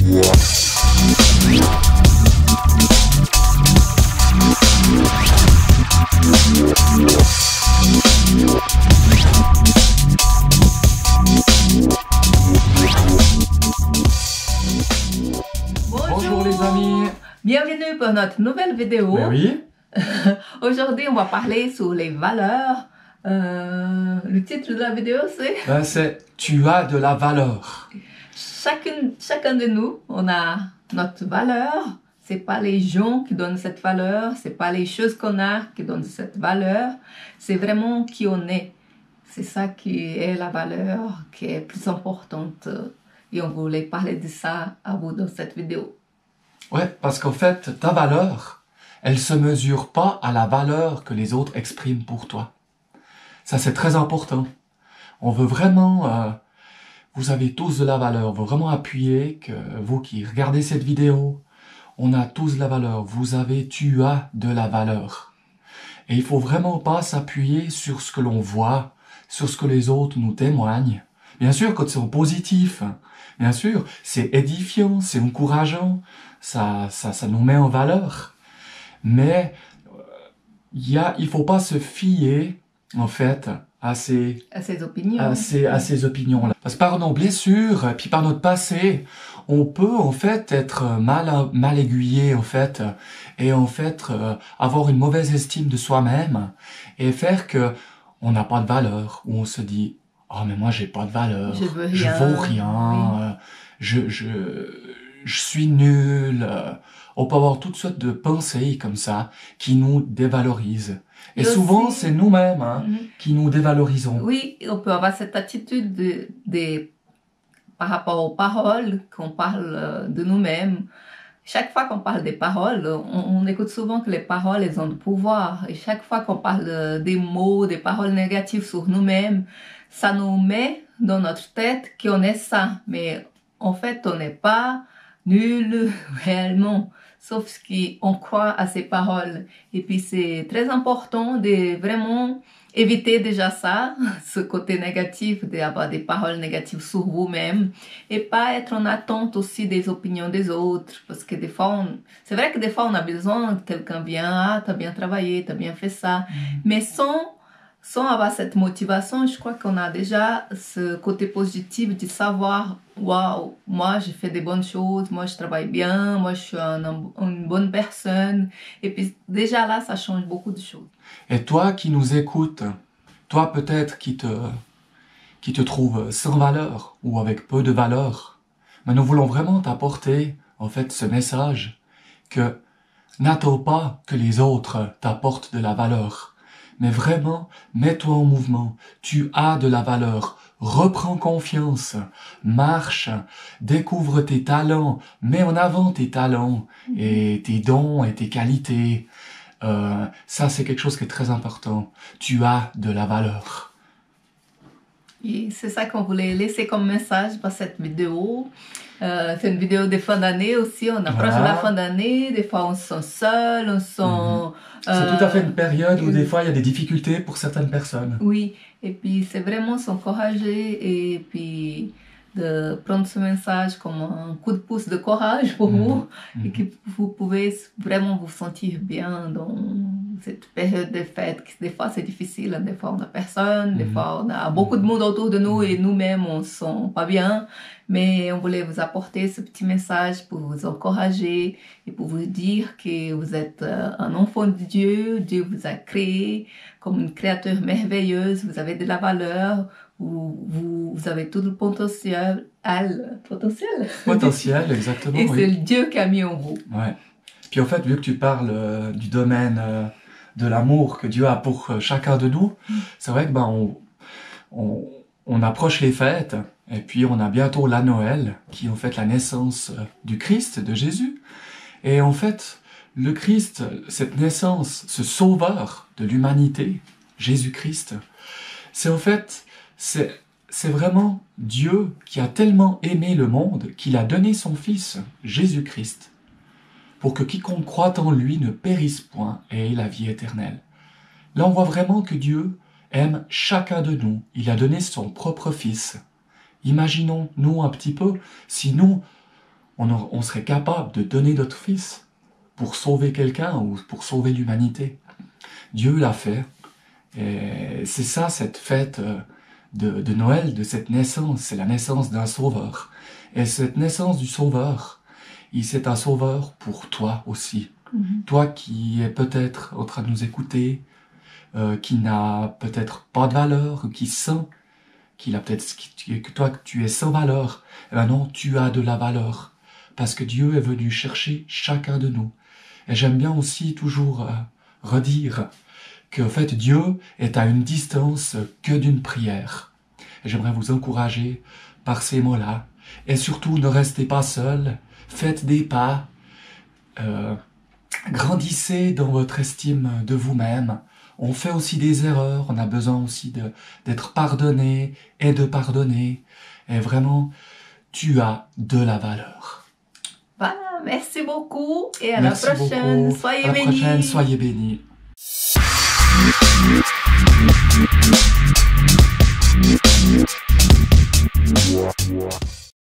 Bonjour les amis. Bienvenue pour notre nouvelle vidéo. Ben oui. Aujourd'hui, on va parler sur les valeurs. Le titre de la vidéo, c'est Tu as de la valeur. Chacun de nous, on a notre valeur. C'est pas les gens qui donnent cette valeur, c'est pas les choses qu'on a qui donnent cette valeur. C'est vraiment qui on est. C'est ça qui est la valeur qui est plus importante. Et on voulait parler de ça à vous dans cette vidéo. Ouais, parce qu'en fait, ta valeur, elle se mesure pas à la valeur que les autres expriment pour toi. Ça, c'est très important. On veut vraiment, vous avez tous de la valeur. On veut vraiment appuyer que vous qui regardez cette vidéo, on a tous de la valeur. Tu as de la valeur. Et il faut vraiment pas s'appuyer sur ce que l'on voit, sur ce que les autres nous témoignent. Bien sûr, quand c'est positif, bien sûr, c'est édifiant, c'est encourageant, ça nous met en valeur. Mais il faut pas se fier, en fait, à ces opinions-là. Parce que par nos blessures, puis par notre passé, on peut en fait être mal aiguillé, en fait, et en fait avoir une mauvaise estime de soi-même et faire que on n'a pas de valeur, où on se dit oh mais moi j'ai pas de valeur, je vaux rien, oui. je suis nul. On peut avoir toutes sortes de pensées comme ça qui nous dévalorisent. Et souvent, c'est nous-mêmes qui nous dévalorisons. Oui, on peut avoir cette attitude par rapport aux paroles, qu'on parle de nous-mêmes. Chaque fois qu'on parle des paroles, on écoute souvent que les paroles, elles ont du pouvoir. Et chaque fois qu'on parle des mots, des paroles négatives sur nous-mêmes, ça nous met dans notre tête qu'on est ça. Mais en fait, on n'est pas nul réellement. Sauf qu'on croit à ces paroles. Et puis c'est très important de vraiment éviter déjà ça, ce côté négatif, d'avoir des paroles négatives sur vous-même, et pas être en attente aussi des opinions des autres, parce que des fois, c'est vrai que des fois on a besoin que quelqu'un vienne, t'as bien travaillé, t'as bien fait ça, mais sans avoir cette motivation, je crois qu'on a déjà ce côté positif de savoir waouh, moi j'ai fait des bonnes choses, moi je travaille bien, moi je suis une bonne personne. Et puis déjà là, ça change beaucoup de choses. Et toi qui nous écoutes, toi peut-être qui te trouve sans valeur ou avec peu de valeur, mais nous voulons vraiment t'apporter en fait ce message que n'attends pas que les autres t'apportent de la valeur. Mais vraiment, mets-toi en mouvement. Tu as de la valeur. Reprends confiance. Marche. Découvre tes talents. Mets en avant tes talents et tes dons et tes qualités. Ça, c'est quelque chose qui est très important. Tu as de la valeur. Et c'est ça qu'on voulait laisser comme message pour cette vidéo. C'est une vidéo de fin d'année aussi. On approche de la fin d'année. Des fois, on se sent seul, on se sent... C'est tout à fait une période où des fois, il y a des difficultés pour certaines personnes. Oui, et puis c'est vraiment s'encourager et puis de prendre ce message comme un coup de pouce de courage pour vous et que vous pouvez vraiment vous sentir bien dans cette période de fête. Des fois, c'est difficile, des fois, on n'a personne, des fois, on a beaucoup de monde autour de nous et nous-mêmes, on ne se sent pas bien. Mais on voulait vous apporter ce petit message pour vous encourager et pour vous dire que vous êtes un enfant de Dieu. Dieu vous a créé comme une créature merveilleuse. Vous avez de la valeur. Vous avez tout le potentiel. Potentiel, exactement. Et c'est Dieu qui a mis en vous. Ouais. Puis en fait, vu que tu parles du domaine de l'amour que Dieu a pour chacun de nous, c'est vrai que on approche les fêtes. Et puis on a bientôt la Noël, qui est en fait la naissance du Christ, de Jésus. Et en fait, le Christ, cette naissance, ce sauveur de l'humanité, Jésus-Christ, c'est en fait, c'est vraiment Dieu qui a tellement aimé le monde qu'il a donné son Fils, Jésus-Christ, pour que quiconque croit en lui ne périsse point et ait la vie éternelle. Là, on voit vraiment que Dieu aime chacun de nous. Il a donné son propre Fils. Imaginons-nous un petit peu, si nous, on serait capable de donner notre Fils pour sauver quelqu'un ou pour sauver l'humanité. Dieu l'a fait. Et c'est ça, cette fête de Noël, de cette naissance. C'est la naissance d'un sauveur. Et cette naissance du sauveur, c'est un sauveur pour toi aussi. Toi qui es peut-être en train de nous écouter, qui n'a peut-être pas de valeur, qui sent qu'il a peut-être que toi que tu es sans valeur. Eh ben non, tu as de la valeur. Parce que Dieu est venu chercher chacun de nous. Et j'aime bien aussi toujours redire que en fait Dieu est à une distance que d'une prière. Et j'aimerais vous encourager par ces mots-là. Et surtout, ne restez pas seuls, faites des pas, grandissez dans votre estime de vous-même. On fait aussi des erreurs, on a besoin aussi d'être pardonné et de pardonner. Et vraiment, tu as de la valeur. Voilà, merci beaucoup et à Merci la prochaine. beaucoup. Soyez À la bénis. prochaine, soyez bénis.